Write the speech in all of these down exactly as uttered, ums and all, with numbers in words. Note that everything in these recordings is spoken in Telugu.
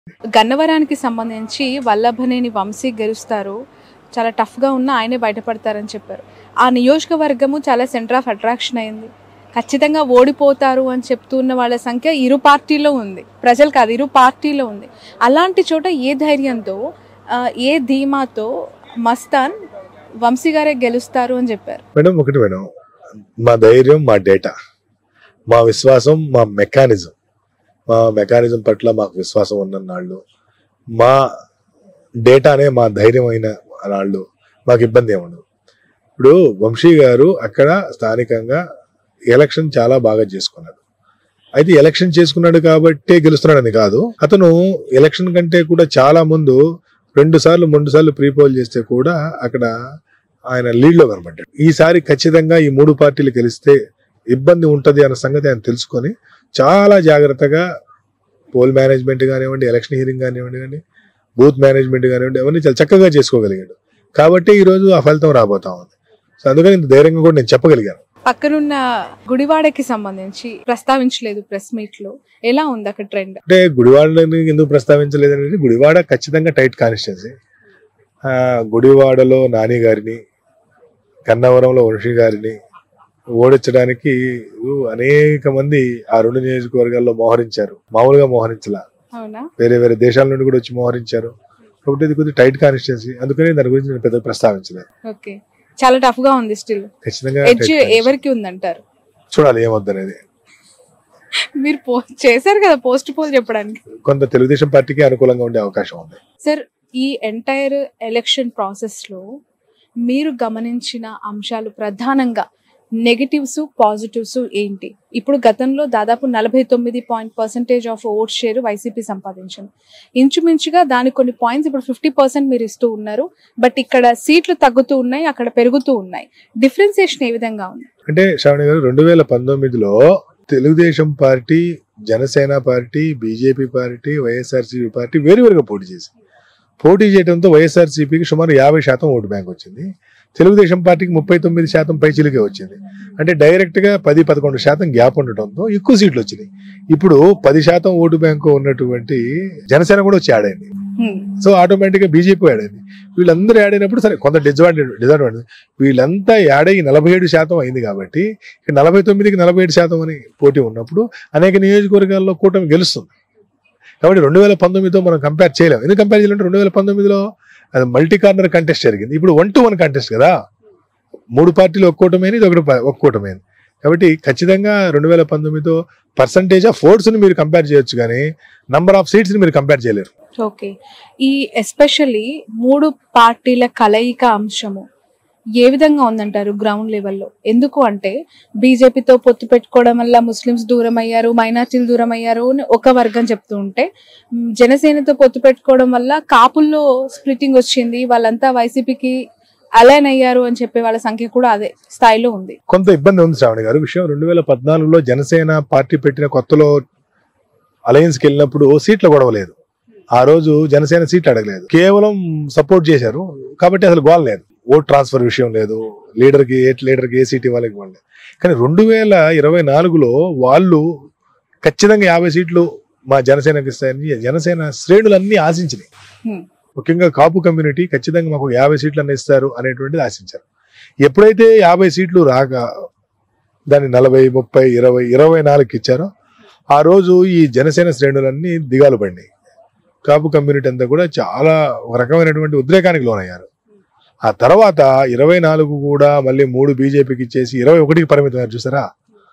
గన్నవరానికి సంబంధించి వల్లభనేని వంశీ గెలుస్తారు, చాలా టఫ్గా ఉన్న ఆయనే బయటపడతారని చెప్పారు. ఆ నియోజకవర్గము చాలా సెంటర్ ఆఫ్ అట్రాక్షన్ అయింది. ఖచ్చితంగా ఓడిపోతారు అని చెప్తున్న వాళ్ళ సంఖ్య ఇరు పార్టీలో ఉంది, ప్రజలు కాదు ఇరు పార్టీలో ఉంది. అలాంటి చోట ఏ ధైర్యంతో ఏ ధీమాతో మస్తాన్ వంశీ గారే గెలుస్తారు అని చెప్పారు? మేడం ఒకటి మేడం, మా ధైర్యం మా డేటా, మా విశ్వాసం మా మెకానిజం, మా మెకానిజం పట్ల మాకు విశ్వాసం ఉన్న నాళ్ళు, మా డేటానే మా ధైర్యం అయిన నాళ్ళు మాకు ఇబ్బంది ఏముండదు. ఇప్పుడు వంశీ గారు అక్కడ స్థానికంగా ఎలక్షన్ చాలా బాగా చేసుకున్నాడు. అయితే ఎలక్షన్ చేసుకున్నాడు కాబట్టే గెలుస్తున్నాడని కాదు, అతను ఎలక్షన్ కంటే కూడా చాలా ముందు రెండు సార్లు మూడు సార్లు ప్రీపోల్ చేస్తే కూడా అక్కడ ఆయన లీడ్లో కనబడ్డాడు. ఈసారి ఖచ్చితంగా ఈ మూడు పార్టీలు గెలిస్తే ఇబ్బంది ఉంటుంది అన్న సంగతి ఆయన తెలుసుకొని చాలా జాగ్రత్తగా పోల్ మేనేజ్మెంట్ కానివ్వండి, ఎలక్షన్ హీరింగ్ కానివ్వండి, కానీ బూత్ మేనేజ్మెంట్ కానివ్వండి, అవన్నీ చాలా చక్కగా చేసుకోగలిగాడు. కాబట్టి ఈరోజు ఆ ఫలితం రాబోతా ఉంది. సో అందుకని ఇంత ధైర్యంగా కూడా నేను చెప్పగలిగాను. పక్కనున్న గుడివాడకి సంబంధించి ప్రస్తావించలేదు ప్రెస్ మీట్ లో, ఎలా ఉంది అక్కడ ట్రెండ్? అంటే గుడివాడని ఎందుకు ప్రస్తావించలేదు అనేది, గుడివాడ ఖచ్చితంగా టైట్ కాన్స్టిట్యున్సీ. గుడివాడలో నాని గారిని, కన్నవరంలో వంశీ గారిని ఓడించడానికి అనేక మంది ఆ రెండు నియోజకవర్గాల్లో మోహరించారు. మామూలుగా మోహరించలా, వేరే వేరే దేశాల నుండి కూడా వచ్చి మోహరించారు. కాబట్టి ఇది కొద్దిగా టైట్ కాన్స్టిట్యున్సీ, అందుకని దాని గురించి నేను పెద్ద ప్రస్తావించలేదు. ఓకే, చాలా టఫ్ గా ఉంది. స్టిల్ ఖచ్చితంగా ఎవరికి ఉందంటారు? చూడాలి ఏమవుద్దనేది. మీరు పోస్ట్ చేశారు కదా పోస్ట్ పోల్ చెప్పడానికి, కొంత తెలుగుదేశం పార్టీకి అనుకూలంగా ఉండే అవకాశం ఉంది. సార్, ఈ ఎంటైర్ ఎలక్షన్ ప్రాసెస్ లో మీరు గమనించిన అంశాలు ప్రధానంగా నెగటివ్స్ పాజిటివ్స్ ఏంటి? ఇప్పుడు గతంలో దాదాపు నలభై తొమ్మిది point percentage of vote share YCP సంపాదించింది. ఇంచుమించుగా దాని కొన్ని పాయింట్స్ ఇప్పుడు ఫిఫ్టీ పర్సెంట్ మీరు ఇస్తూ ఉన్నారు, బట్ ఇక్కడ సీట్లు తగ్గుతూ ఉన్నాయి, అక్కడ పెరుగుతూ ఉన్నాయి. డిఫరెన్సియేషన్ ఏ విధంగా ఉంది అంటే శ్రావణి గారు, రెండు వేల పంతొమ్మిదిలో Telugu Desam party, Janasena party, BJP party, YSRCP party వేరువేరుగా పోటీ చేసింది. పోటీ చేయడంతో వైఎస్ఆర్సీపీకి సుమారు యాభై శాతం ఓటు బ్యాంక్ వచ్చింది, తెలుగుదేశం పార్టీకి ముప్పై తొమ్మిది శాతం పైచిలుకే వచ్చింది. అంటే డైరెక్ట్ గా పది పదకొండు శాతం గ్యాప్ ఉండటంతో ఎక్కువ సీట్లు వచ్చినాయి. ఇప్పుడు పది శాతం ఓటు బ్యాంకు ఉన్నటువంటి జనసేన కూడా వచ్చి యాడ్ అయింది. సో ఆటోమేటిక్ గా బీజేపీ యాడ్ అయింది. వీళ్ళందరూ యాడ్ అయినప్పుడు సరే కొంత డిజడ్వాంటేజ్ డిజడ్వాంటేజ్ వీళ్ళంతా యాడ్ అయ్యి నలభై ఏడు శాతం అయింది. కాబట్టి నలభై తొమ్మిదికి నలభై ఏడు శాతం అని పోటీ ఉన్నప్పుడు అనేక నియోజకవర్గాల్లో కూటమి గెలుస్తుంది. కాబట్టి రెండు వేల పంతొమ్మిదితో మనం కంపేర్ చేయలేము. ఎందుకు కంపేర్ చేయాలంటే రెండు వేల పంతొమ్మిదిలో అది మల్టీ కార్నర్ కంటెస్ట్ జరిగింది, ఇప్పుడు వన్ టు వన్ కంటెస్ట్ కదా. మూడు పార్టీలు ఒక్క కూటమైంది, ఇది ఒకటి ఒక్క కూటమైంది. కాబట్టి ఖచ్చితంగా రెండు వేల పంతొమ్మిదితో పర్సంటేజ్ ఆఫ్ ఓట్స్ ని మీరు కంపేర్ చేయొచ్చు, కానీ నంబర్ ఆఫ్ సీట్స్ ని మీరు కంపేర్ చేయలేరు. ఓకే, ఈ ఎస్పెషల్లీ మూడు పార్టీల కలయిక అంశము ఏ విధంగా ఉందంటారు గ్రౌండ్ లెవెల్లో? ఎందుకు అంటే బీజేపీతో పొత్తు పెట్టుకోవడం వల్ల ముస్లిమ్స్ దూరం అయ్యారు, మైనార్టీలు దూరం అయ్యారు అని ఒక వర్గం చెప్తూ ఉంటే, జనసేనతో పొత్తు పెట్టుకోవడం వల్ల కాపుల్లో స్ప్లిట్టింగ్ వచ్చింది, వాళ్ళంతా వైసీపీకి అలైన్ అయ్యారు అని చెప్పే వాళ్ళ సంఖ్య కూడా అదే స్థాయిలో ఉంది. కొంత ఇబ్బంది ఉంది శ్రావణి గారు. విషయం రెండు వేల పద్నాలుగులో జనసేన పార్టీ పెట్టిన కొత్తలో అలయన్స్కి వెళ్ళినప్పుడు సీట్ల గొడవ లేదు. ఆ రోజు జనసేన సీట్లు అడగలేదు, కేవలం సపోర్ట్ చేశారు. కాబట్టి అసలు గోల్ లేదు, ఓట్ ట్రాన్స్ఫర్ విషయం లేదు, లీడర్కి ఏ లీడర్కి ఏ సీట్ ఇవ్వాలి ఇవ్వాలి. కానీ రెండు వేల ఇరవై నాలుగులో వాళ్ళు ఖచ్చితంగా యాభై సీట్లు మా జనసేనకి ఇస్తాయని జనసేన శ్రేణులన్నీ ఆశించినాయి. ముఖ్యంగా కాపు కమ్యూనిటీ ఖచ్చితంగా మాకు యాభై సీట్లు అన్న ఇస్తారు అనేటువంటిది ఆశించారు. ఎప్పుడైతే యాభై సీట్లు రాక దాన్ని నలభై ముప్పై ఇరవై ఇరవై నాలుగుకి ఇచ్చారో ఆ రోజు ఈ జనసేన శ్రేణులన్నీ దిగాలు పడినాయి. కాపు కమ్యూనిటీ అంతా కూడా చాలా ఒక రకమైనటువంటి ఉద్రేకానికి లోనయ్యారు. ఆ తర్వాత ఇరవై నాలుగు కూడా మళ్ళీ మూడు బీజేపీకి ఇచ్చేసి ఇరవై ఒకటికి పరిమితమయ్యారు చూసారా.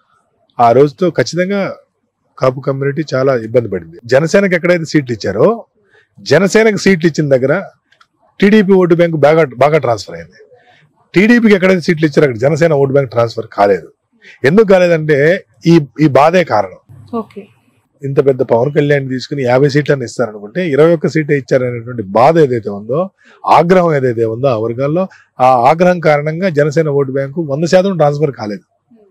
ఆ రోజుతో ఖచ్చితంగా కాపు కమ్యూనిటీ చాలా ఇబ్బంది పడింది. జనసేనకి ఎక్కడైతే సీట్లు ఇచ్చారో జనసేనకి సీట్లు ఇచ్చిన దగ్గర టీడీపీ ఓటు బ్యాంకు బాగా బాగా ట్రాన్స్ఫర్ అయింది. టీడీపీకి ఎక్కడైతే సీట్లు ఇచ్చారో అక్కడ జనసేన ఓటు బ్యాంక్ ట్రాన్స్ఫర్ కాలేదు. ఎందుకు కాలేదంటే ఈ ఈ బాధే కారణం. ఇంత పెద్ద పవన్ కళ్యాణ్ తీసుకుని యాభై సీట్లను ఇస్తారనుకుంటే ఇరవై ఒక్క సీటే ఇచ్చారనేటువంటి బాధ ఏదైతే ఉందో, ఆగ్రహం ఏదైతే ఉందో ఆ వర్గాల్లో, ఆ ఆగ్రహం కారణంగా జనసేన ఓటు బ్యాంకు వంద శాతం ట్రాన్స్ఫర్ కాలేదు.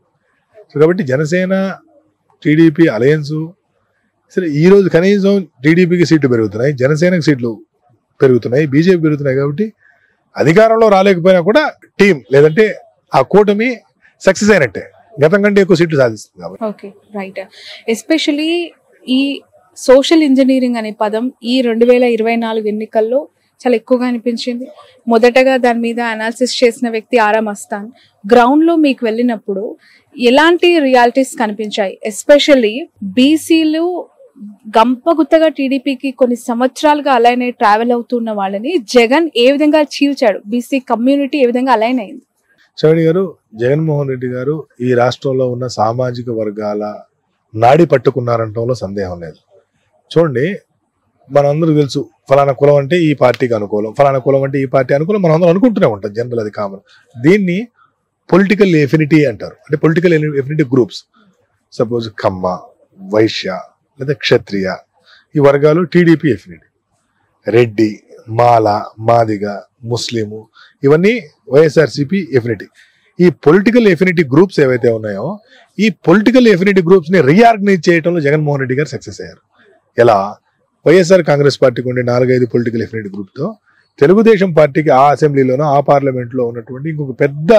సో కాబట్టి జనసేన టీడీపీ అలయన్స్ సరే ఈ రోజు కనీసం టీడీపీకి సీట్లు పెరుగుతున్నాయి, జనసేనకి సీట్లు పెరుగుతున్నాయి, బీజేపీ పెరుగుతున్నాయి. కాబట్టి అధికారంలో రాలేకపోయినా కూడా టీం లేదంటే ఆ కూటమి సక్సెస్ అయినట్టే, గతం కంటే ఎక్కువ సీట్లు సాధిస్తుంది కాబట్టి. Okay, right. ఎస్పెషలీ ఈ సోషల్ ఇంజనీరింగ్ అనే పదం ఈ రెండు వేల ఇరవై నాలుగు ఎన్నికల్లో చాలా ఎక్కువగా అనిపించింది. మొదటగా దాని మీద అనాలిసిస్ చేసిన వ్యక్తి ఆరా మస్తాన్. గ్రౌండ్లో మీకు వెళ్ళినప్పుడు ఎలాంటి రియాలిటీస్ కనిపించాయి? ఎస్పెషల్లీ బీసీలు గంపగుత్తగా టీడీపీకి కొన్ని సంవత్సరాలుగా అలైన్ అయి ట్రావెల్ అవుతున్న వాళ్ళని జగన్ ఏ విధంగా చీల్చాడు? బీసీ కమ్యూనిటీ ఏ విధంగా అలైన్ అయింది? శ్రవణి గారు, జగన్మోహన్ రెడ్డి గారు ఈ రాష్ట్రంలో ఉన్న సామాజిక వర్గాల నాడి పట్టుకున్నారంటంలో సందేహం లేదు. చూడండి, మనందరూ తెలుసు ఫలానా కులం అంటే ఈ పార్టీకి అనుకూలం, ఫలానా కులం అంటే ఈ పార్టీ అనుకూలం, మనం అందరం అనుకుంటూనే ఉంటాం. జనరల్ అది కామన్. దీన్ని పొలిటికల్ ఎఫినిటీ అంటారు. అంటే political affinity groups. Suppose Kamma, Vaishya లేదా క్షత్రియ ఈ వర్గాలు టీడీపీ ఎఫినిటీ. రెడ్డి, మాల, మాదిగ, ముస్లిము ఇవన్నీ వైఎస్ఆర్సీపీ ఎఫినిటీ. ఈ పొలిటికల్ ఎఫినిటీ గ్రూప్స్ ఏవైతే ఉన్నాయో ఈ పొలిటికల్ ఎఫినిటీ గ్రూప్స్ ని రీఆర్గనైజ్ చేయడంలో జగన్మోహన్ రెడ్డి గారు సక్సెస్ అయ్యారు. ఎలా? వైఎస్ఆర్ కాంగ్రెస్ పార్టీకి ఉండే నాలుగైదు పొలిటికల్ ఎఫినిటీ గ్రూప్ తో తెలుగుదేశం పార్టీకి ఆ అసెంబ్లీలోనో ఆ పార్లమెంట్ లో ఉన్నటువంటి ఇంకొక పెద్ద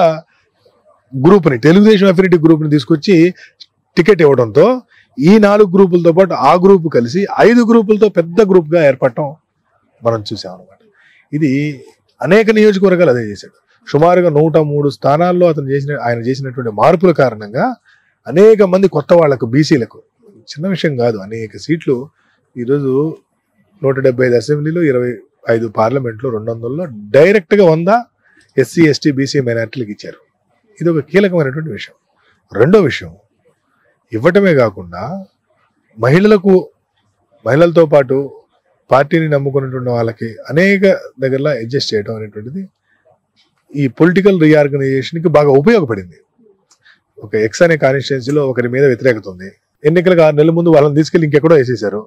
గ్రూప్ ని, తెలుగుదేశం ఎఫినిటీ గ్రూప్ ని తీసుకొచ్చి టికెట్ ఇవ్వడంతో ఈ నాలుగు గ్రూపులతో పాటు ఆ గ్రూప్ కలిసి ఐదు గ్రూపులతో పెద్ద గ్రూప్ గా ఏర్పడటం మనం చూసాం అనమాట. ఇది అనేక నియోజకవర్గాలు అదే చేశాడు. సుమారుగా నూట మూడు స్థానాల్లో అతను చేసిన ఆయన చేసినటువంటి మార్పుల కారణంగా అనేక మంది కొత్త వాళ్లకు, బీసీలకు, చిన్న విషయం కాదు, అనేక సీట్లు ఈరోజు నూట డెబ్బై ఐదు అసెంబ్లీలో, ఇరవై ఐదు పార్లమెంట్లో, రెండు వందల్లో డైరెక్ట్ గా వంద ఎస్సీ ఎస్టీ బీసీ మైనారిటీలకు ఇచ్చారు. ఇది ఒక కీలకమైనటువంటి విషయం. రెండో విషయం, ఇవ్వటమే కాకుండా మహిళలకు, మహిళలతో పాటు పార్టీని నమ్ముకున్నటువంటి వాళ్ళకి అనేక దగ్గరలో అడ్జస్ట్ చేయడం అనేటువంటిది ఈ పొలిటికల్ రీఆర్గనైజేషన్కి బాగా ఉపయోగపడింది. ఒక ఎక్స్ అనే కాన్స్టిట్యున్సీలో ఒకరి మీద వ్యతిరేకత ఉంది. ఎన్నికలకు ఆరు నెలల ముందు వాళ్ళని తీసుకెళ్లి ఇంకెక్కడో వేసేశారు,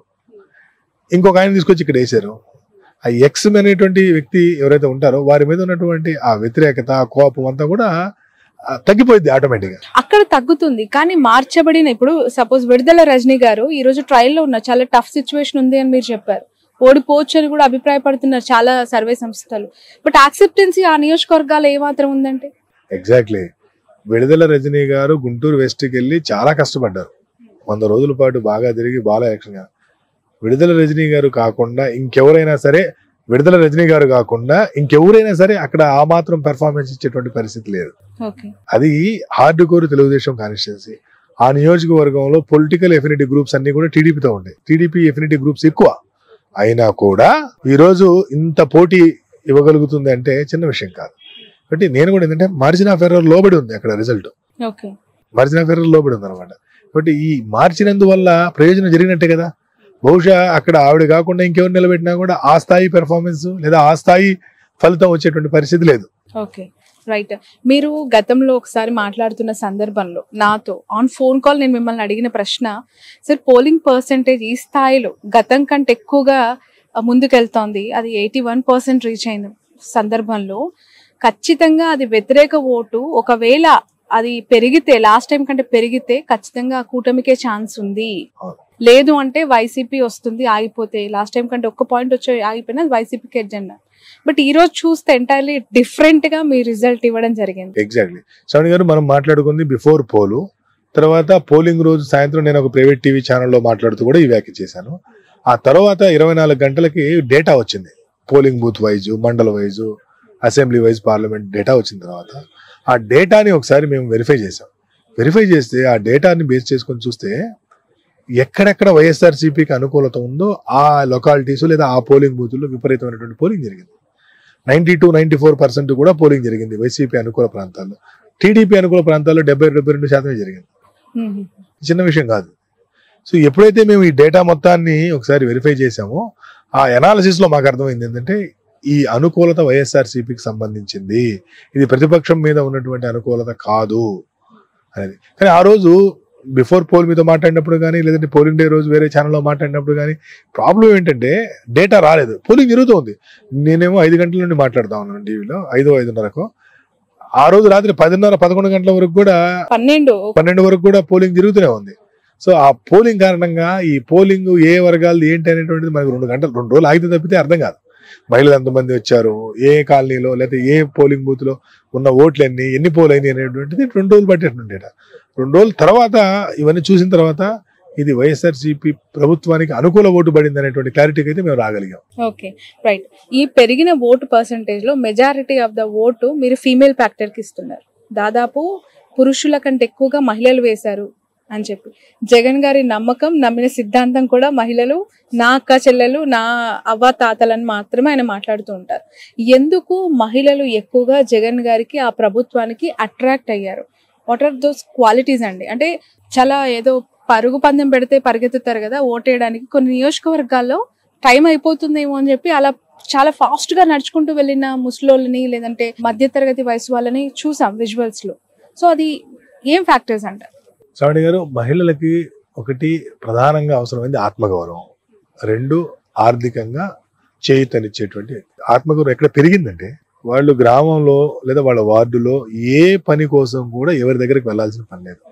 ఇంకొక ఆయన తీసుకొచ్చి ఇక్కడ వేశారు. ఆ ఎక్స్ అనేటువంటి వ్యక్తి ఎవరైతే ఉంటారో వారి మీద ఉన్నటువంటి ఆ వ్యతిరేకత, ఆ కోపం అంతా కూడా తగ్గిపోయింది ఆటోమేటిక్ గా. అక్కడ తగ్గుతుంది. కానీ మార్చబడిన ఇప్పుడు సపోజ్ విడుదల రజనీ గారు ఈ రోజు ట్రయల్లో ఉన్న చాలా టఫ్ సిచ్యువేషన్ ఉంది అని మీరు చెప్పారు. ఓడిపోవచ్చు అని కూడా అభిప్రాయపడుతున్నారు చాలా సర్వే సంస్థలు. బట్ యాక్సెప్టెన్సీ ఆ నియోజకవర్గాలు ఏమాత్రం ఉందంటే? ఎగ్జాక్ట్లీ. విడుదల రజనీ గారు గుంటూరు వెస్ట్కి వెళ్ళి చాలా కష్టపడ్డారు. వంద రోజుల పాటు బాగా తిరిగి బాగా ఎలక్షన్ గా. విడుదల రజనీ గారు కాకుండా ఇంకెవరైనా సరే, విడుదల రజనీ గారు కాకుండా ఇంకెవరైనా సరే అక్కడ ఆ మాత్రం పెర్ఫార్మెన్స్ ఇచ్చేటువంటి పరిస్థితి లేదు. అది హార్డ్ కోర్ తెలుగుదేశం కాన్స్టిట్యున్సీ. ఆ నియోజకవర్గంలో పొలిటికల్ ఎఫినిటీ గ్రూప్స్ అన్ని కూడా టీడీపీతో ఉంటాయి. టీడీపీ ఎఫినిటీ గ్రూప్స్ ఎక్కువ అయినా కూడా ఈరోజు ఇంత పోటీ ఇవ్వగలుగుతుంది అంటే చిన్న విషయం కాదు. కాబట్టి నేను కూడా ఏంటంటే మార్జిన్ ఆఫ్ ఎర్రర్ లోబడి ఉంది అక్కడ రిజల్ట్. మార్జిన్ ఆఫ్ ఎర్రర్ లోబడి ఉంది అనమాట. కాబట్టి ఈ మార్చినందువల్ల ప్రయోజనం జరిగినట్టే కదా. బహుశా అక్కడ ఆవిడ కాకుండా ఇంకెవరు నిలబెట్టినా కూడా ఆ స్థాయి పెర్ఫార్మెన్స్ లేదా ఆ స్థాయి ఫలితం వచ్చేటువంటి పరిస్థితి లేదు. Okay, right. మీరు గతంలో ఒకసారి మాట్లాడుతున్న సందర్భంలో నాతో ఆన్ ఫోన్ కాల్ నేను మిమ్మల్ని అడిగిన ప్రశ్న, సార్ పోలింగ్ పర్సెంటేజ్ ఈ స్థాయిలో గతం కంటే ఎక్కువగా ముందుకెళ్తోంది, అది ఎయిటీ వన్ పర్సెంట్ రీచ్ అయిన సందర్భంలో ఖచ్చితంగా అది వ్యతిరేక ఓటు ఒకవేళ అది పెరిగితే, లాస్ట్ టైం కంటే పెరిగితే ఖచ్చితంగా కూటమికే ఛాన్స్ ఉంది, లేదు అంటే వైసీపీ వస్తుంది ఆగిపోతే, లాస్ట్ టైం కంటే ఒక్క పాయింట్ వచ్చి ఆగిపోయినా వైసీపీకి ఎజెండా. బట్ ఈ రోజు చూస్తే ఎంటైర్లీ డిఫరెంట్ గా మీ రిజల్ట్ ఇవ్వడం జరిగింది. ఎగ్జాక్ట్లీ శ్రవణి గారు, మనం మాట్లాడుకుంది బిఫోర్ పోలు. తర్వాత పోలింగ్ రోజు సాయంత్రం నేను ఒక ప్రైవేట్ టీవీ ఛానల్లో మాట్లాడుతూ కూడా ఈ వ్యాఖ్య చేశాను. ఆ తర్వాత ఇరవై నాలుగు గంటలకి డేటా వచ్చింది, పోలింగ్ బూత్ వైజు, మండల wise, assembly wise, parliament data వచ్చిన తర్వాత ఆ డేటాని ఒకసారి మేము వెరిఫై చేసాం. వెరిఫై చేస్తే ఆ డేటాని బేస్ చేసుకొని చూస్తే ఎక్కడెక్కడ వైఎస్ఆర్సీపీకి అనుకూలత ఉందో ఆ లొకాలిటీస్ లేదా ఆ పోలింగ్ బూతుల్లో విపరీతమైనటువంటి పోలింగ్ జరిగింది. Ninety two ninety four percent కూడా పోలింగ్ జరిగింది వైసీపీ అనుకూల ప్రాంతాల్లో. టీడీపీ అనుకూల ప్రాంతాల్లో డెబ్బై డెబ్బై రెండు శాతమే జరిగింది. చిన్న విషయం కాదు. సో ఎప్పుడైతే మేము ఈ డేటా మొత్తాన్ని ఒకసారి వెరిఫై చేసామో ఆ అనాలిసిస్ లో మాకు అర్థమైంది ఏంటంటే ఈ అనుకూలత వైఎస్ఆర్సీపీకి సంబంధించింది, ఇది ప్రతిపక్షం మీద ఉన్నటువంటి అనుకూలత కాదు అనేది. కానీ ఆ రోజు బిఫోర్ పోల్ మీతో మాట్లాడినప్పుడు కానీ లేదంటే పోలింగ్ డే రోజు వేరే ఛానల్లో మాట్లాడినప్పుడు కానీ ప్రాబ్లం ఏంటంటే డేటా రాలేదు, పోలింగ్ జరుగుతుంది. నేనేమో ఐదు గంటల నుండి మాట్లాడుతా ఉన్నాను టీవీలో, ఐదు ఐదున్నరకు. ఆ రోజు రాత్రి పదిన్నర పదకొండు గంటల వరకు కూడా, పన్నెండు పన్నెండు వరకు కూడా పోలింగ్ జరుగుతూనే ఉంది. సో ఆ పోలింగ్ కారణంగా ఈ పోలింగ్ ఏ వర్గాలు ఏంటి అనేటువంటిది మనకు రెండు గంటలు రెండు రోజులు ఆగితే తప్పితే అర్థం కాదు. మహిళలు ఎంతమంది వచ్చారు, ఏ కాలనీలో లేకపోతే ఏ పోలింగ్ బూత్ లో ఉన్న ఓట్లు ఎన్ని, ఎన్ని పోల్ అయినాయి అనేటువంటిది రెండు రోజులు పట్టేటువంటి. రెండు రోజుల తర్వాత ఇవన్నీ చూసిన తర్వాత ఇది వైఎస్ఆర్సీపీ ప్రభుత్వానికి అనుకూల ఓటు పడింది అనేటువంటి క్లారిటీకి అయితే మేము రాగలిగాం. Okay right. ఈ పెరిగిన ఓటు పర్సంటేజ్ లో మెజారిటీ ఆఫ్ ద ఓటు మీరు ఫీమేల్ ఫ్యాక్టర్ కి ఇస్తున్నారు. దాదాపు పురుషుల కంటే ఎక్కువగా మహిళలు వేశారు అని చెప్పి జగన్ గారి నమ్మకం, నమ్మిన సిద్ధాంతం కూడా మహిళలు, నా అక్క చెల్లెలు, నా అవ్వ తాతలని మాత్రమే ఆయన మాట్లాడుతూ ఉంటారు. ఎందుకు మహిళలు ఎక్కువగా జగన్ గారికి, ఆ ప్రభుత్వానికి అట్రాక్ట్ అయ్యారు? వాట్ ఆర్ దోస్ క్వాలిటీస్ అండి? అంటే చాలా ఏదో పరుగు పందెం పెడితే పరిగెత్తుతారు కదా ఓటేయడానికి, కొన్ని నియోజకవర్గాల్లో టైం అయిపోతుందేమో అని చెప్పి అలా చాలా ఫాస్ట్ గా నడుచుకుంటూ వెళ్ళిన ముసలోళ్ళని లేదంటే మధ్యతరగతి వయసు వాళ్ళని చూసాం విజువల్స్ లో. సో అది ఏం ఫ్యాక్టర్స్ అంటారు? శ్రావణి గారు, మహిళలకి ఒకటి ప్రధానంగా అవసరమైంది ఆత్మగౌరవం, రెండు ఆర్థికంగా చేయూతనిచ్చేటువంటి ఆత్మగౌరవం ఎక్కడ పెరిగిందంటే వాళ్ళు గ్రామంలో లేదా వాళ్ళ వార్డులో ఏ పని కోసం కూడా ఎవరి దగ్గరికి వెళ్లాల్సిన పని లేదు.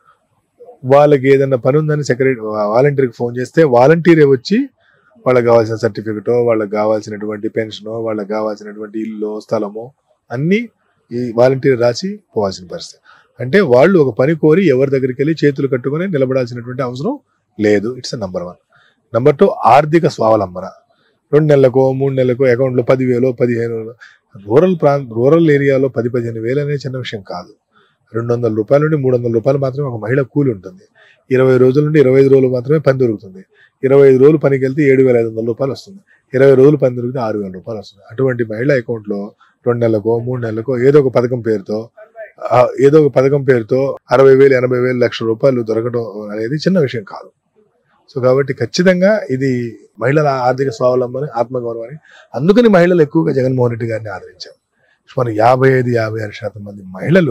వాళ్ళకి ఏదైనా పని ఉందని సెక్రటరీ వాలంటీర్కి ఫోన్ చేస్తే వాలంటీరే వచ్చి వాళ్ళకి కావాల్సిన సర్టిఫికెటో, వాళ్ళకి కావాల్సినటువంటి పెన్షనో, వాళ్ళకి కావాల్సినటువంటి ఇల్లు స్థలమో అన్నీ ఈ వాలంటీర్ రాసి పోవాల్సిన పరిస్థితి. అంటే వాళ్ళు ఒక పని కోరి ఎవరి దగ్గరికి వెళ్ళి చేతులు కట్టుకుని నిలబడాల్సినటువంటి అవసరం లేదు. It's number one. Number two, ఆర్థిక స్వావలంబన. రెండు నెలలకో మూడు నెలలకో అకౌంట్లో పదివేలు పదిహేను రూరల్ ప్రాంత రూరల్ ఏరియాలో పది పదిహేను వేలు అనేది చిన్న విషయం కాదు. రెండు వందల రూపాయల నుండి మూడు వందల రూపాయలు మాత్రమే ఒక మహిళ కూలి ఉంటుంది. ఇరవై రోజుల నుండి ఇరవై ఐదు రోజులు మాత్రమే పని దొరుకుతుంది. ఇరవై ఐదు రోజులు పనికి వెళ్తే ఏడు వేల ఐదు వందల రూపాయలు వస్తుంది. ఇరవై రోజులు పని దొరికితే ఆరు వేల రూపాయలు వస్తుంది. అటువంటి మహిళ అకౌంట్లో రెండు నెలలకో మూడు నెలలకో ఏదో ఒక పథకం పేరుతో ఏదో ఒక పథకం పేరుతో అరవై వేలు ఎనభై వేలు లక్షల రూపాయలు దొరకడం అనేది చిన్న విషయం కాదు. సో కాబట్టి ఖచ్చితంగా ఇది మహిళల ఆర్థిక స్వావలంబన, ఆత్మగౌరవాన్ని, అందుకని మహిళలు ఎక్కువగా జగన్మోహన్ రెడ్డి గారిని ఆదరించారు. మన యాభై ఐదు యాభై ఆరు శాతం మంది మహిళలు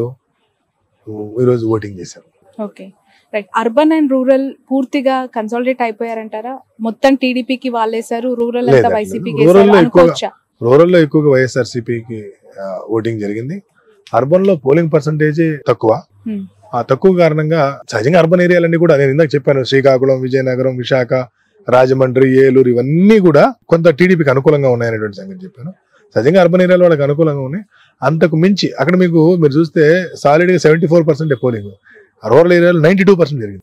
ఈరోజు ఓటింగ్ చేశారు. Okay right. Urban and rural పూర్తిగా కన్సాలిడేట్ అయిపోయారంటారా? మొత్తం టీడీపీకి వాళ్ళేసారు, రూరల్ అంతా వైసీపీకి అనుకోవచ్చా? రూరల్ లో ఎక్కువగా వైఎస్ఆర్సీపీకి ఓటింగ్ జరిగింది. అర్బన్ లో పోలింగ్ పర్సంటేజ్ తక్కువ. ఆ తక్కువ కారణంగా సహజంగా అర్బన్ ఏరియాలన్నీ కూడా నేను ఇందాక చెప్పాను, శ్రీకాకుళం, విజయనగరం, విశాఖ, రాజమండ్రి, ఏలూరు ఇవన్నీ కూడా కొంత టీడీపీకి అనుకూలంగా ఉన్నాయనేటువంటి సంగతి చెప్పాను. సహజంగా అర్బన్ ఏరియాలో వాళ్ళకి అనుకూలంగా ఉన్నాయి. అంతకు మించి అక్కడ మీకు మీరు చూస్తే సాలిడ్ గా seventy four percent polling, rural ఏరియాలో నైన్టీ టూ పర్సెంట్ జరిగింది.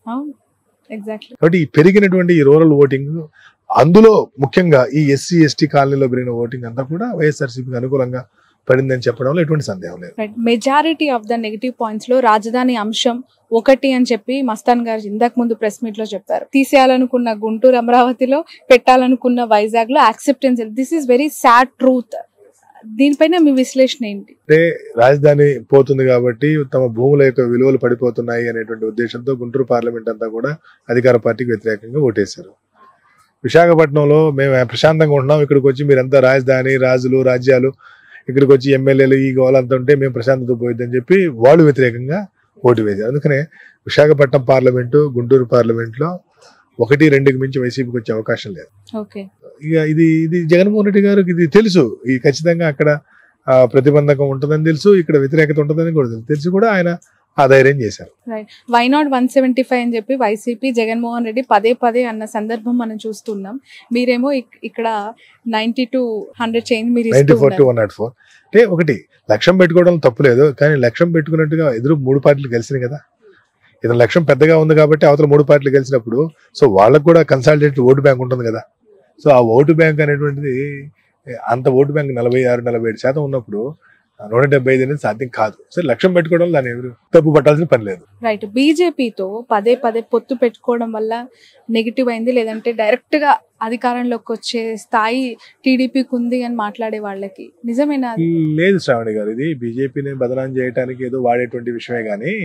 కాబట్టి ఈ పెరిగినటువంటి ఈ రూరల్ ఓటింగ్, అందులో ముఖ్యంగా ఈ ఎస్సీ ఎస్టీ కాలనీలో పెరిగిన ఓటింగ్ అంతా కూడా వైఎస్ఆర్సీపీకి అనుకూలంగా పడిందని చెప్పడంలో ఎటువంటి సందేహం లేదు. Majority of the negative points లో రాజధాని అంశం ఒకటి అని చెప్పి మస్తాన్ గారు ఇందాక ముందు ప్రెస్ మీట్ లో చెప్పారు. తీసేయాలనుకున్న గుంటూరు అమరావతిలో, పెట్టాలనుకున్న వైజాగ్ లో acceptance. This is very sad truth. దీనిపైన మీ విశ్లేషణ ఏంటి? అంటే రాజధాని పోతుంది కాబట్టి తమ భూముల యొక్క విలువలు పడిపోతున్నాయి అనేటువంటి ఉద్దేశంతో గుంటూరు పార్లమెంట్ అంతా కూడా అధికార పార్టీకి వ్యతిరేకంగా ఓటేశారు. విశాఖపట్నంలో మేము ప్రశాంతంగా ఉంటున్నాం, ఇక్కడికి వచ్చి మీరంతా రాజధాని, రాజులు, రాజ్యాలు, ఇక్కడికి వచ్చి ఎమ్మెల్యేలు ఈ గోలంతా ఉంటే మేము ప్రశాంతత పోయిద్దని చెప్పి వాళ్ళు వ్యతిరేకంగా ఓటు వేశారు. అందుకనే విశాఖపట్నం పార్లమెంటు, గుంటూరు పార్లమెంట్ లో ఒకటి రెండుకి మించి వైసీపీకి వచ్చే అవకాశం లేదు. ఇక ఇది ఇది జగన్మోహన్ రెడ్డి గారికి ఇది తెలుసు. ఈ ఖచ్చితంగా అక్కడ ప్రతిబంధకం ఉంటుందని తెలుసు, ఇక్కడ వ్యతిరేకత ఉంటుందని కూడా తెలుసు. తెలిసి కూడా ఆయన ఆ ధైర్యం చేశారు. Why not one seventy five అని చెప్పి వైసీపీ, జగన్మోహన్ రెడ్డి పదే పదే అన్న సందర్భం మనం చూస్తున్నాం. మీరేమో ఇక్కడ నైన్టీ టు హండ్రెడ్ చేంజ్ మీరు ninety four to one not four అంటే ఒకటి లక్ష్యం పెట్టుకోవడం తప్పులేదు, కానీ లక్ష్యం పెట్టుకున్నట్టుగా ఎదురు మూడు పార్టీలు కలిసినాయి కదా. ఇది లక్ష్యం పెద్దగా ఉంది కాబట్టి అవతల మూడు పార్టీలు కలిసినప్పుడు సో వాళ్ళకు కూడా కన్సాలిడేటెడ్ ఓటు బ్యాంక్ ఉంటుంది కదా. సో ఆ ఓటు బ్యాంక్ అనేటువంటిది అంత ఓటు బ్యాంక్ నలభై ఆరు నలభై ఏడు శాతం ఉన్నప్పుడు నూట డెబ్బై ఐదు అనేది సాధ్యం కాదు. సో లక్ష్యం పెట్టుకోవడం దాన్ని ఎవరు తప్పు పట్టాల్సిన పని లేదు. రైట్. బీజేపీతో పదే పదే పొత్తు పెట్టుకోవడం వల్ల నెగిటివ్ అయింది, లేదంటే డైరెక్ట్ గా అధికారంలోకి వచ్చే స్థాయి టీడీపీకి ఉంది అని మాట్లాడే వాళ్ళకి నిజమేనా? లేదు శ్రావణి గారు, ఇది బీజేపీని బదనాం చేయడానికి ఏదో వాడేటువంటి విషయమే గానీ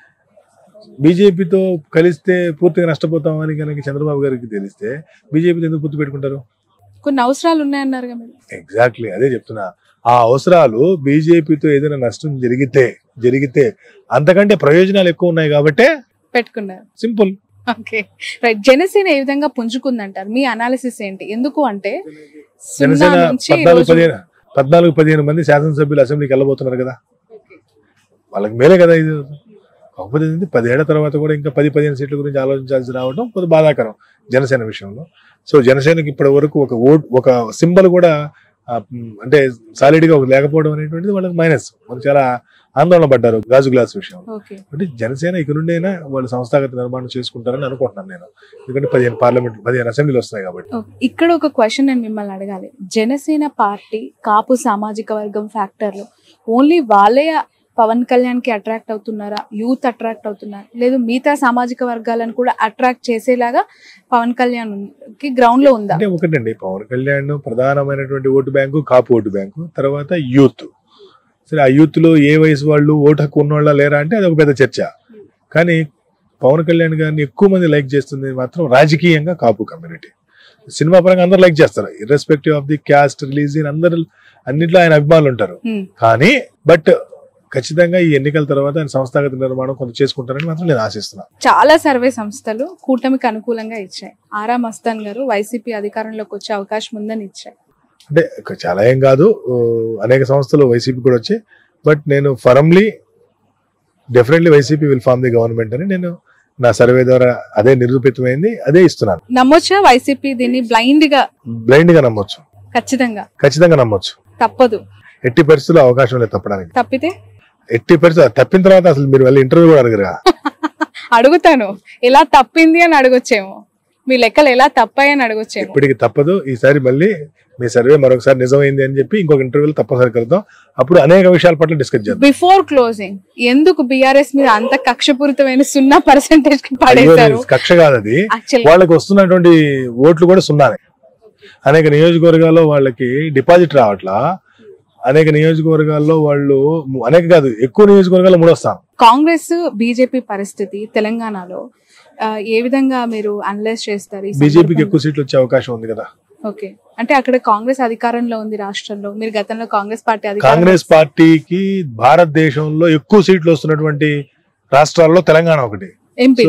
బీజేపీతో కలిస్తే పూర్తిగా నష్టపోతామని కనుక చంద్రబాబు గారికి తెలిస్తే బీజేపీతో ఎందుకు పొత్తు పెట్టుకుంటారు? కొన్ని అవసరాలు ఉన్నాయన్నారు కదా. ఎగ్జాక్ట్లీ అదే చెప్తున్నా. ఆ అవసరాలు బీజేపీతో ఏదైనా నష్టం జరిగితే జరిగితే అంతకంటే ప్రయోజనాలు ఎక్కువ ఉన్నాయి కాబట్టి పెట్టుకున్నారు. సింపుల్. Okay right. జనసేన ఏ విధంగా పుంజుకుందంటారు? మీ అనాలిసిస్ ఏంటి? ఎందుకు అంటే జనసేన పద్నాలుగు పదిహేను పద్నాలుగు పదిహేను మంది శాసనసభ్యులు అసెంబ్లీకి వెళ్ళబోతున్నారు కదా, వాళ్ళకి మేలే కదా ఇది. కాకపోతే పదేళ్ల తర్వాత కూడా ఇంకా పది పదిహేను సీట్ల గురించి ఆలోచించాల్సి రావడం కొంచెం బాధాకరం జనసేన విషయంలో. సో జనసేనకి ఇప్పటి వరకు ఒక ఓట్ ఒక సింబల్ కూడా అంటే సాలిడ్ గా లేకపోవడం అనేటువంటిది వాళ్ళకి మైనస్. మనకు చాలా ఆందోళన పడ్డారు గాజు గ్లాస్ విషయం. ఓకే అంటే జనసేన ఇక నుండి అయినా వాళ్ళు సంస్థాగత నిర్మాణం చేసుకుంటారని అనుకుంటున్నాను నేను, ఎందుకంటే పదిహేను పార్లమెంట్ పదిహేను అసెంబ్లీలు వస్తున్నాయి కాబట్టి. ఇక్కడ ఒక క్వశ్చన్ నేను మిమ్మల్ని అడగాలి. జనసేన పార్టీ కాపు సామాజిక వర్గం ఫ్యాక్టర్లు ఓన్లీ వాళ్ళే పవన్ కళ్యాణ్ కి అట్రాక్ట్ అవుతున్నారా, యూత్ అట్రాక్ట్ అవుతున్నారా, లేదు మిగతా సామాజిక వర్గాలను కూడా అట్రాక్ట్ చేసేలాగా పవన్ కళ్యాణ్ కి గ్రౌండ్ లో ఉందా? అంటే ఒకటండి, పవన్ కళ్యాణ్ ప్రధానమైనటువంటి vote bank Kapu vote bank, తర్వాత యూత్. సరే, ఆ యూత్ లో ఏ వయసు వాళ్ళు ఓటు హక్కు ఉన్నవాళ్ళ లేరా అంటే అది ఒక పెద్ద చర్చ. కానీ పవన్ కళ్యాణ్ గారిని ఎక్కువ మంది లైక్ చేస్తుంది మాత్రం రాజకీయంగా కాపు కమ్యూనిటీ. సినిమా పరంగా అందరు లైక్ చేస్తారు, irrespective of the caste religion అందరు అన్నింటిలో ఆయన అభిమానులు ఉంటారు. కానీ బట్ ఖచ్చితంగా ఈ ఎన్నికల తర్వాత ఆయన సంస్థాగత నిర్మాణం కొంత చేసుకుంటారని మాత్రం నేను ఆశిస్తున్నాను. చాలా సర్వే సంస్థలు కూటమికి అనుకూలంగా ఇచ్చాయి. ఆరా మస్తాన్ గారు వైసీపీ అధికారంలోకి వచ్చే అవకాశం ఉందని ఇచ్చాయి. అంటే చాలా ఏం కాదు, అనేక సంస్థలు వైసీపీ కూడా వచ్చాయి. బట్ నేను firmly definitely YCP will form the government అని నేను నా సర్వే ద్వారా అదే నిరూపితమైంది, అదే ఇస్తున్నాను. నమ్మొచ్చా వైసీపీ దీన్ని బ్లైండ్ గా? బ్లైండ్ గా నమ్మొచ్చు, ఖచ్చితంగా ఖచ్చితంగా నమ్మొచ్చు. తప్పదు, ఎట్టి పరిస్థితుల్లో అవకాశం లేదు తప్పడానికి. తప్పితే ఎట్టి పరిస్థితులు తప్పిన తర్వాత అసలు మీరు వెళ్ళి ఇంటర్వ్యూ కూడా అడగరా? అడుగుతాను, ఎలా తప్పింది అని అడగొచ్చేమో, మీ లెక్కలు ఎలా తప్పాయి అని అడగొచ్చేమో. ఇప్పటికి తప్పదు, ఈసారి మళ్ళీ మీ సర్వే మరొకసారి నిజమైంది అని చెప్పి ఇంకొక ఇంటర్వ్యూలో తప్పనిసరి కలుద్దాం. అప్పుడు అనేక విషయాల పట్ల డిస్కస్ చేద్దాం. బిఫోర్ క్లోజింగ్ ఎందుకు బీఆర్ఎస్ మీద అంత కక్షపూరితమైన సున్నా పర్సెంటేజ్ పడేశారు? కక్ష కాదు అది, వాళ్ళకి వస్తున్నటువంటి ఓట్లు కూడా సున్నానే. అనేక నియోజకవర్గాల్లో వాళ్ళకి డిపాజిట్ రావట్లా, అనేక నియోజకవర్గాల్లో వాళ్ళు అనేక కాదు ఎక్కువ నియోజకవర్గాల్లో మూడొస్తాం. కాంగ్రెస్ బీజేపీ పరిస్థితి తెలంగాణలో ఏ విధంగా మీరు అనలైజ్ చేస్తారు? బీజేపీకి ఎక్కువ సీట్లు వచ్చే అవకాశం ఉంది కదా. ఓకే, అంటే అక్కడ కాంగ్రెస్ అధికారంలో ఉంది రాష్ట్రంలో, మీరు గతంలో కాంగ్రెస్ పార్టీ కాంగ్రెస్ పార్టీకి భారతదేశంలో ఎక్కువ సీట్లు వస్తున్నటువంటి రాష్ట్రాల్లో తెలంగాణ ఒకటి, ఎంపీ.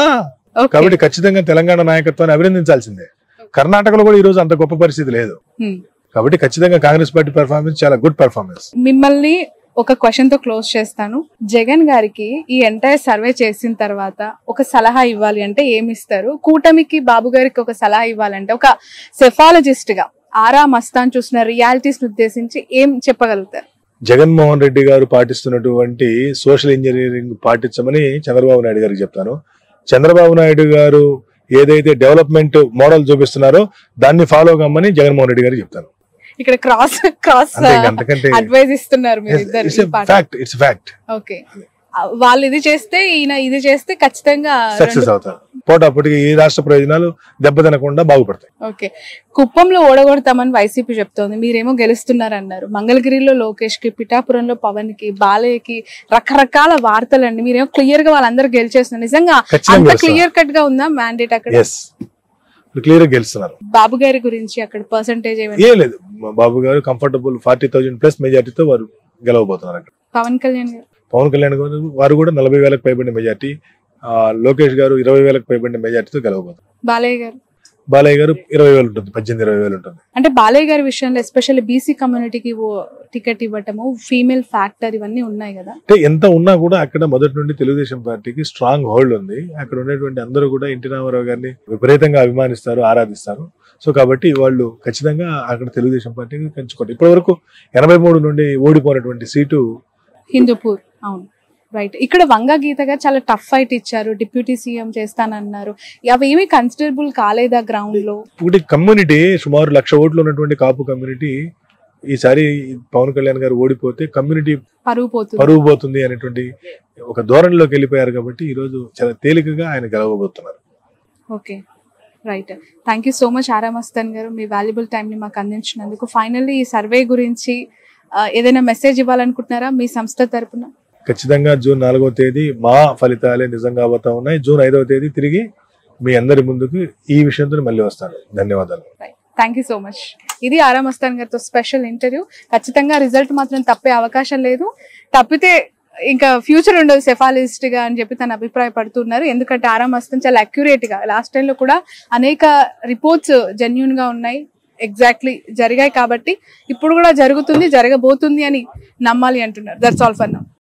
కాబట్టి ఖచ్చితంగా తెలంగాణ నాయకత్వాన్ని అభినందించాల్సిందే. కర్ణాటకలో కూడా ఈ రోజు అంత గొప్ప పరిస్థితి లేదు, కాబట్టి ఖచ్చితంగా కాంగ్రెస్ పార్టీ పెర్ఫార్మెన్స్ చాలా గుడ్ పెర్ఫార్మెన్స్. మిమ్మల్ని ఒక క్వశ్చన్ తో క్లోజ్ చేస్తాను. జగన్ గారికి ఈ ఎంటైర్ సర్వే చేసిన తర్వాత ఒక సలహా ఇవ్వాలి అంటే ఏమి ఇస్తారు? కూటమికి బాబు గారికి ఒక సలహా ఇవ్వాలంటే ఒక సెఫాలజిస్ట్ గా ఆరా మస్తాన్ చూసిన రియాలిటీస్ ఉద్దేశించి ఏం చెప్పగలుగుతారు? జగన్మోహన్ రెడ్డి గారు పాటిస్తున్నటువంటి సోషల్ ఇంజనీరింగ్ పాటించమని చంద్రబాబు నాయుడు గారికి చెప్తాను. చంద్రబాబు నాయుడు గారు ఏదైతే డెవలప్మెంట్ మోడల్ చూపిస్తున్నారో దాన్ని ఫాలో కమ్మని జగన్మోహన్ రెడ్డి గారికి చెప్తాను. ఇక్కడ క్రాస్ క్రాస్ అడ్వైజ్ ఇస్తున్నారు మీరు ఇద్దరు. Fact, it's fact. ఓకే, వాళ్ళు ఇది చేస్తే ఈయన ఇది చేస్తే ఖచ్చితంగా సక్సెస్ అవుతారు. పోటాపోటీకి ఈ రాష్ట్ర ప్రయోజనాలు దెబ్బతినకుండా బాగుపడతాయి. ఓకే, కుప్పంలో ఓడగొడతామని వైసీపీ చెప్తోంది, మీరేమో గెలుస్తున్నారన్నారు. మంగళగిరిలో లోకేష్ కి, పిఠాపురంలో పవన్ కి, బాలయ్యకి రకరకాల వార్తలండి. మీరేమో క్లియర్ గా వాళ్ళందరూ గెలిచేస్తున్నారు. నిజంగా అంత క్లియర్ కట్ గా ఉందా మ్యాండేట్ అక్కడ? క్లియర్ గా గెలుస్తున్నారు. బాబు గారి గురించి అక్కడ పర్సెంటేజ్ ఏం లేదు, బాబు గారు కంఫర్టబుల్ ఫార్టీ థౌసండ్ ప్లస్ మెజార్టీతో వారు గెలవబోతున్నారు అక్కడ. పవన్ కళ్యాణ్ గారు పవన్ కళ్యాణ్ గారు వారు కూడా నలభై వేలకు పైబడిన మెజార్టీ, లోకేష్ గారు ఇరవై వేలకు పైబడిన మెజార్టీతో గెలవబోతున్నారు. బాలయ్య గారు బాలయ్య గారు ఇరవై వేలు ఉంటుంది, పద్దెనిమిది ఇరవై వేలు ఉంటుంది. అంటే బాలయ్య గారి విషయంలో ఎస్పెషల్లీ బీసీ కమ్యూనిటీకి టికెట్ ఇవ్వటము, ఫీమేల్ ఫ్యాక్టర్ ఇవన్నీ ఉన్నాయి కదా. అంటే ఎంత ఉన్నా కూడా అక్కడ మొదటి నుండి తెలుగుదేశం పార్టీకి స్ట్రాంగ్ హోల్డ్ ఉంది. అక్కడ ఉన్నటువంటి అందరూ కూడా ఎన్టీ రామారావు గారిని విపరీతంగా అభిమానిస్తారు, ఆరాధిస్తారు. సో కాబట్టి వాళ్ళు ఖచ్చితంగా అక్కడ తెలుగుదేశం పార్టీకి పెంచుకోండి. ఇప్పటి వరకు ఎనభై మూడు నుండి ఓడిపోయినటువంటి సీటు హిందూపూర్. అవును, రైట్. ఇక్కడ వంగ గీత గారు చాలా టఫ్ ఫైట్ ఇచ్చారు, డిప్యూటీ సీఎం చేస్తానన్నారు. అవి ఏమీ కన్సిడరబుల్ కాలేదా గ్రౌండ్ లో? ఒకటి కమ్యూనిటీ సుమారు లక్ష ఓట్లు ఉన్నటువంటి కాపు కమ్యూనిటీ ఈసారి పవన్ కళ్యాణ్ గారు ఓడిపోతే కమ్యూనిటీ పరువు పోతుంది పరువు పోతుంది అనేటువంటి ఒక ధోరణిలోకి వెళ్ళిపోయారు. కాబట్టి ఈ రోజు చాలా తేలికగా ఆయన గెలవబోతున్నారు. Okay, right. Thank you so much Aara Mastan గారు, మీ వాల్యుబుల్ టైం ని మాకు అందించినందుకు. ఫైనల్లీ ఈ సర్వే గురించి ఏదైనా మెసేజ్ ఇవ్వాలనుకుంటున్నారా మీ సంస్థ తరపున? ఖచ్చితంగా జూన్ నాలుగవ తేదీ మా ఫలితాలే నిజంగా అవుతా ఉన్నాయి. జూన్ ఐదవ తేదీ తిరిగి మీ అందరి ముందుకు ఈ విషయంతో మళ్ళీ వస్తాను. ధన్యవాదాలు. Thank you so much. ఇది ఆరా మస్తాన్ గారితో స్పెషల్ ఇంటర్వ్యూ. ఖచ్చితంగా రిజల్ట్ మాత్రం తప్పే అవకాశం లేదు, తప్పితే ఇంకా ఫ్యూచర్ ఉండదు సెఫాలజిస్ట్ గా అని చెప్పి తను అభిప్రాయపడుతున్నారు. ఎందుకంటే ఆరా మస్తాన్ చాలా అక్యురేట్ గా లాస్ట్ టైం లో కూడా అనేక రిపోర్ట్స్ జెన్యూన్ గా ఉన్నాయి, ఎగ్జాక్ట్లీ జరిగాయి. కాబట్టి ఇప్పుడు కూడా జరుగుతుంది, జరగబోతుంది అని నమ్మాలి అంటున్నారు. That's all for now.